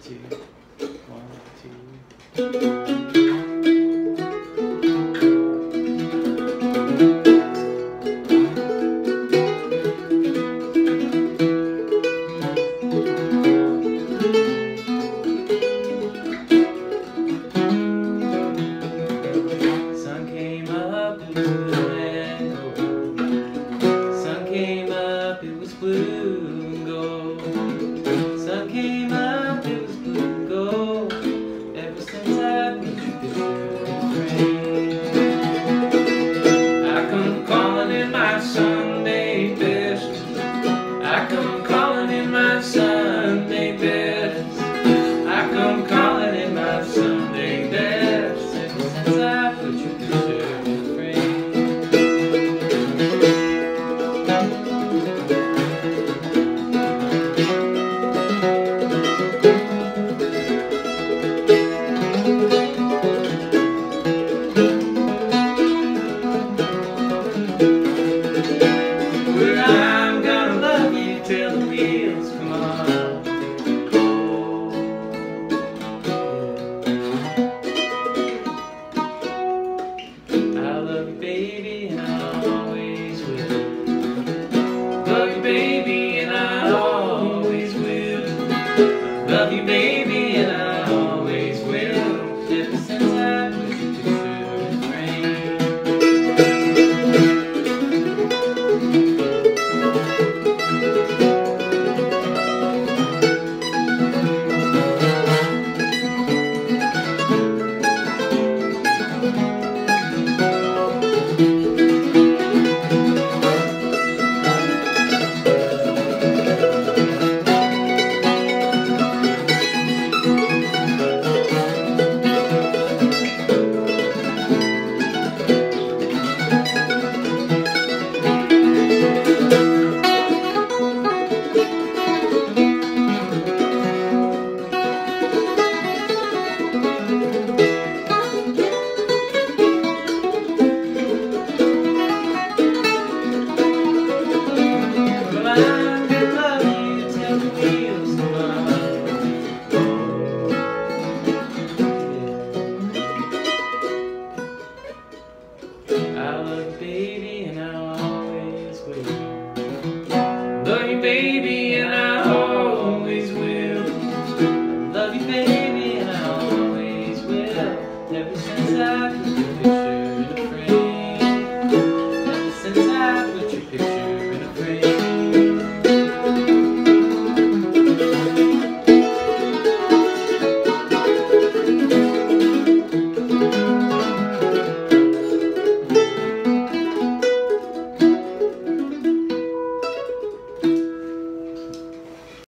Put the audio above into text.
two, one, two. Sun came up, it was blue and gold. Sun came up, it was blue and gold. Sun came up, it was blue and gold. Ever since I've been rain. I come calling in my Sunday best. I come calling in my Sunday best. I come calling in my Sunday best. Ever since I put you through the frame. Well, I'm gonna love you till the wheels come on. I love you, baby, and I always will. Love you, baby, and I always will. Love you, baby, and I always will.